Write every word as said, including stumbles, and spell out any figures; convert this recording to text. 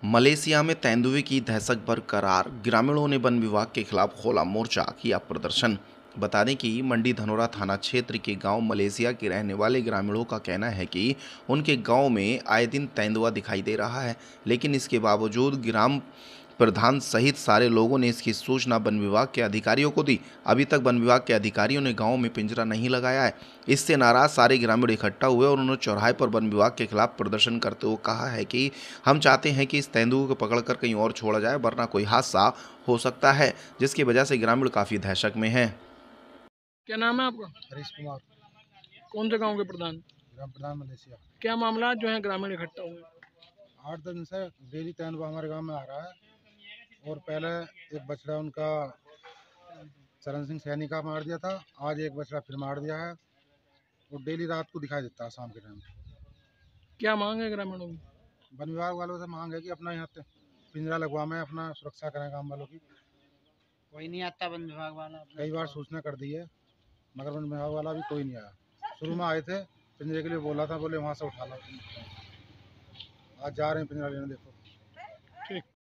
Malaysia में तेंदुए की दहशत बरकरार, ग्रामीणों ने वन विभाग के खिलाफ खोला मोर्चा, किया प्रदर्शन। बता दें कि मंडी धनोरा थाना क्षेत्र के गांव मलेशिया के रहने वाले ग्रामीणों का कहना है कि उनके गांव में आए दिन तेंदुआ दिखाई दे रहा है, लेकिन इसके बावजूद ग्राम प्रधान सहित सारे लोगों ने इसकी सूचना वन विभाग के अधिकारियों को दी। अभी तक वन विभाग के अधिकारियों ने गांव में पिंजरा नहीं लगाया है। इससे नाराज सारे ग्रामीण इकट्ठा हुए और उन्होंने चौराहे पर वन विभाग के खिलाफ प्रदर्शन करते हुए कहा है कि हम चाहते हैं कि इस तेंदुए को पकड़कर कहीं और छोड़ा जाए, वरना कोई हादसा हो सकता है, जिसकी वजह से ग्रामीण काफी दहशत में हैं। क्या नाम है आपका? हरीश कुमार, कौन से गांव के प्रधान? ग्राम प्रधान मलेशिया। क्या मामला जो है ग्रामीण इकट्ठा हुए? आठ दिन से डेली तेंदुआ हमारे गांव में आ रहा है। और पहले एक बछड़ा उनका चरण सिंह सैनी का मार दिया था, आज एक बछड़ा फिर मार दिया है और डेली रात को दिखाई देता है शाम के टाइम। क्या मांग है ग्रामीणों की? वन विभाग वालों से मांग है कि अपना यहाँ पे पिंजरा लगवा में अपना सुरक्षा करें गांव वालों की। कोई नहीं आता वन विभाग वाला। कई बार सूचना कर दी है मगर वन विभाग वाला भी कोई नहीं आया। शुरू में आए थे, पिंजरे के लिए बोला था, बोले वहाँ से उठा लो। आज जा रहे हैं पिंजरा लेने, देखो। ठीक।